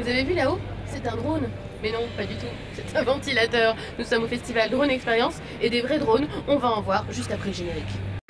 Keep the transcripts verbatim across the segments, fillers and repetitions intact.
Vous avez vu là-haut? C'est un drone. Mais non, pas du tout. C'est un ventilateur. Nous sommes au festival Drone Experience et des vrais drones, on va en voir juste après le générique.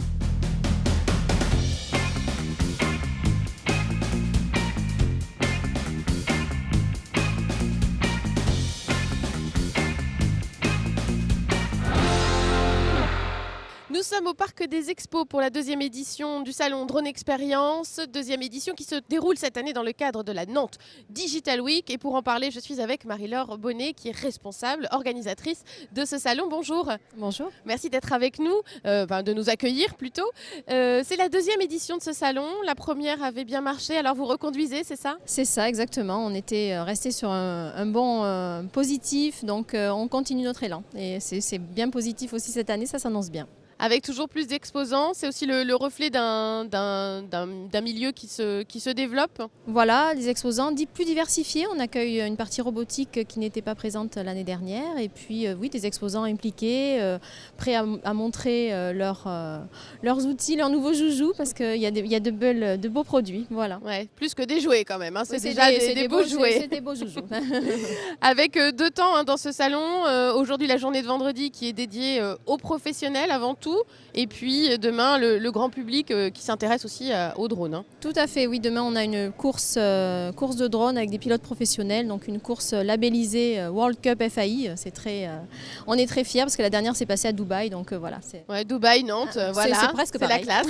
Nous sommes au Parc des Expos pour la deuxième édition du salon Drone Experience, deuxième édition qui se déroule cette année dans le cadre de la Nantes Digital Week. Et pour en parler, je suis avec Marie-Laure Bonnet qui est responsable, organisatrice de ce salon. Bonjour. Bonjour. Merci d'être avec nous, euh, enfin, de nous accueillir plutôt. Euh, c'est la deuxième édition de ce salon. La première avait bien marché, alors vous reconduisez, c'est ça? C'est ça, exactement. On était resté sur un, un bon euh, positif, donc euh, on continue notre élan. Et c'est bien positif aussi cette année, ça s'annonce bien. Avec toujours plus d'exposants, c'est aussi le, le reflet d'un milieu qui se, qui se développe. Voilà, les exposants dits plus diversifiés. On accueille une partie robotique qui n'était pas présente l'année dernière. Et puis euh, oui, des exposants impliqués, euh, prêts à, à montrer euh, leur, euh, leurs outils, leurs nouveaux joujoux, parce qu'il y a, de, y a de, belles, de beaux produits. Voilà. Ouais, plus que des jouets quand même, hein. C'est oui, déjà des, des, des, des beaux, beaux jouets. C'est des beaux joujoux. Avec euh, deux temps hein, dans ce salon. Euh, Aujourd'hui, la journée de vendredi qui est dédiée euh, aux professionnels avant tout. Et puis demain, le, le grand public euh, qui s'intéresse aussi euh, aux drones. Hein. Tout à fait, oui. Demain, on a une course, euh, course de drones avec des pilotes professionnels. Donc une course labellisée euh, World Cup F A I. C'est très, euh, on est très fiers parce que la dernière s'est passée à Dubaï. Donc euh, voilà. Ouais, Dubaï, Nantes, euh, voilà. C'est presque la classe.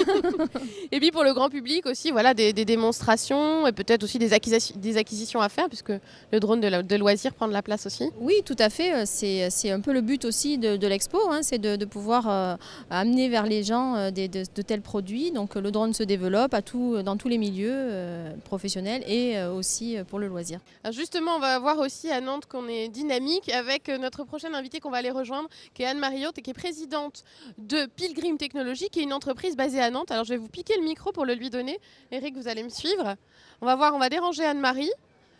Et puis pour le grand public aussi, voilà, des, des démonstrations et peut-être aussi des acquisitions, des acquisitions à faire puisque le drone de, la, de loisir prend de la place aussi. Oui, tout à fait. C'est un peu le but aussi de, de l'expo, hein, c'est de, de pouvoir euh, amener vers les gens euh, des, de, de tels produits. Donc le drone se développe à tout, dans tous les milieux euh, professionnels et euh, aussi pour le loisir. Alors justement, on va voir aussi à Nantes qu'on est dynamique avec notre prochaine invitée qu'on va aller rejoindre, qui est Anne-Marie Haute et qui est présidente de Pilgrim Technology, qui est une entreprise basée à Nantes. Alors je vais vous piquer le micro pour le lui donner. Eric, vous allez me suivre. On va voir, on va déranger Anne-Marie.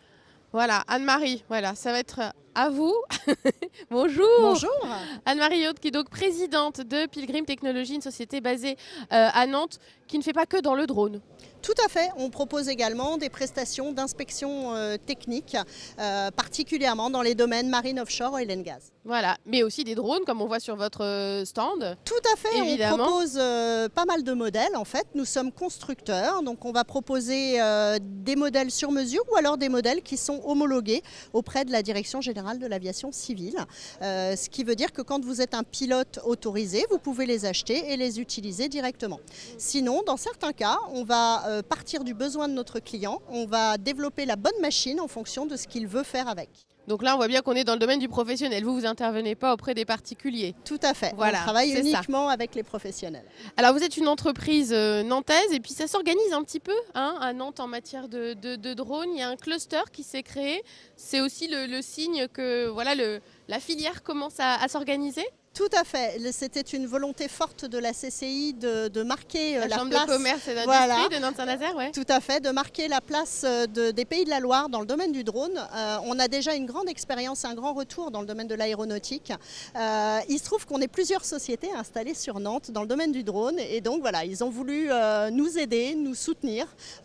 Voilà, Anne-Marie, voilà, ça va être à vous. Bonjour. Bonjour. Anne-Marie Haute, qui est donc présidente de Pilgrim Technology, une société basée euh, à Nantes, qui ne fait pas que dans le drone. Tout à fait. On propose également des prestations d'inspection euh, technique, euh, particulièrement dans les domaines marine, offshore, oil and gas. Voilà, mais aussi des drones, comme on voit sur votre stand. Tout à fait. Évidemment. On propose euh, pas mal de modèles. En fait, nous sommes constructeurs, donc on va proposer euh, des modèles sur mesure ou alors des modèles qui sont homologués auprès de la Direction générale de l'aviation civile. Euh, ce qui veut dire que quand vous êtes un pilote autorisé, vous pouvez les acheter et les utiliser directement. Sinon, dans certains cas, on va euh, partir du besoin de notre client, on va développer la bonne machine en fonction de ce qu'il veut faire avec. Donc là, on voit bien qu'on est dans le domaine du professionnel. Vous, vous intervenez pas auprès des particuliers. Tout à fait. Voilà, on travaille uniquement ça. avec les professionnels. Alors, vous êtes une entreprise euh, nantaise et puis ça s'organise un petit peu hein, à Nantes en matière de, de, de drones. Il y a un cluster qui s'est créé. C'est aussi le, le signe que voilà, le, la filière commence à, à s'organiser. Tout à fait. C'était une volonté forte de la C C I de, de marquer la, la Chambre place de commerce et d'industrie voilà. de Nantes-Saint-Nazaire, ouais. Tout à fait, de marquer la place de, des Pays de la Loire dans le domaine du drone. Euh, on a déjà une grande expérience, un grand retour dans le domaine de l'aéronautique. Euh, il se trouve qu'on est plusieurs sociétés installées sur Nantes dans le domaine du drone et donc voilà, ils ont voulu euh, nous aider, nous soutenir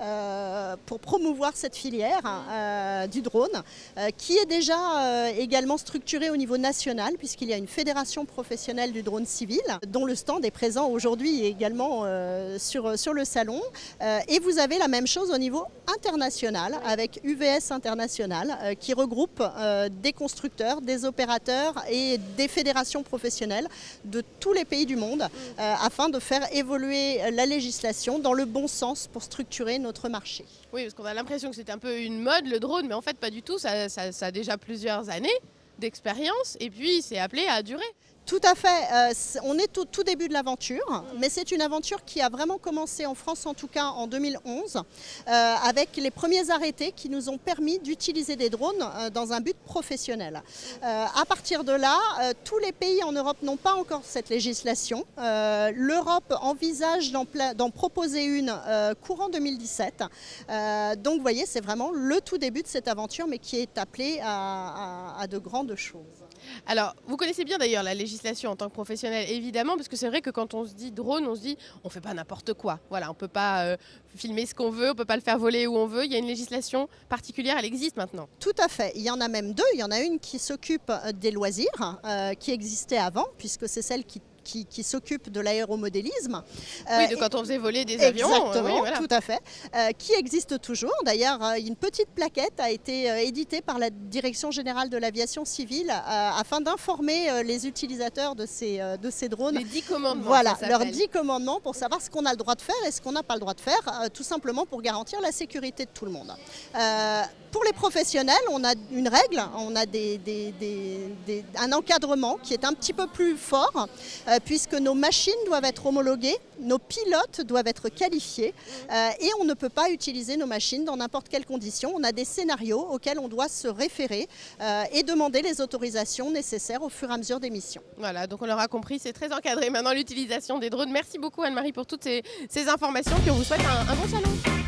euh, pour promouvoir cette filière euh, du drone euh, qui est déjà euh, également structurée au niveau national puisqu'il y a une fédération professionnel du drone civil, dont le stand est présent aujourd'hui également euh, sur, sur le salon. Euh, et vous avez la même chose au niveau international, avec U V S International, euh, qui regroupe euh, des constructeurs, des opérateurs et des fédérations professionnelles de tous les pays du monde, euh, afin de faire évoluer la législation dans le bon sens pour structurer notre marché. Oui, parce qu'on a l'impression que c'est un peu une mode, le drone, mais en fait pas du tout, ça, ça, ça a déjà plusieurs années d'expérience et puis c'est appelé à durer. Tout à fait. Euh, on est au tout début de l'aventure, mais c'est une aventure qui a vraiment commencé en France, en tout cas en deux mille onze, euh, avec les premiers arrêtés qui nous ont permis d'utiliser des drones euh, dans un but professionnel. Euh, à partir de là, euh, tous les pays en Europe n'ont pas encore cette législation. Euh, L'Europe envisage d'en proposer une euh, courant deux mille dix-sept. Euh, donc vous voyez, c'est vraiment le tout début de cette aventure, mais qui est appelée à, à, à de grandes choses. Alors, vous connaissez bien d'ailleurs la législation en tant que professionnel, évidemment, parce que c'est vrai que quand on se dit drone, on se dit on fait pas n'importe quoi. Voilà, on peut pas euh, filmer ce qu'on veut, on peut pas le faire voler où on veut. Il y a une législation particulière, elle existe maintenant. Tout à fait. Il y en a même deux. Il y en a une qui s'occupe des loisirs, euh, qui existait avant, puisque c'est celle qui qui, qui s'occupe de l'aéromodélisme. Oui, de quand on faisait voler des avions. Exactement, euh, oui, voilà. tout à fait. Euh, qui existe toujours. D'ailleurs, euh, une petite plaquette a été euh, éditée par la Direction générale de l'aviation civile euh, afin d'informer euh, les utilisateurs de ces, euh, de ces drones. Les dix commandements. Voilà, leurs dix commandements pour savoir ce qu'on a le droit de faire et ce qu'on n'a pas le droit de faire, euh, tout simplement pour garantir la sécurité de tout le monde. Euh, pour les professionnels, on a une règle, on a des, des, des, des, un encadrement qui est un petit peu plus fort, euh, puisque nos machines doivent être homologuées, nos pilotes doivent être qualifiés, euh, et on ne peut pas utiliser nos machines dans n'importe quelle condition. On a des scénarios auxquels on doit se référer euh, et demander les autorisations nécessaires au fur et à mesure des missions. Voilà, donc on l'aura compris, c'est très encadré maintenant l'utilisation des drones. Merci beaucoup Anne-Marie pour toutes ces, ces informations, puis on vous souhaite un, un bon salon.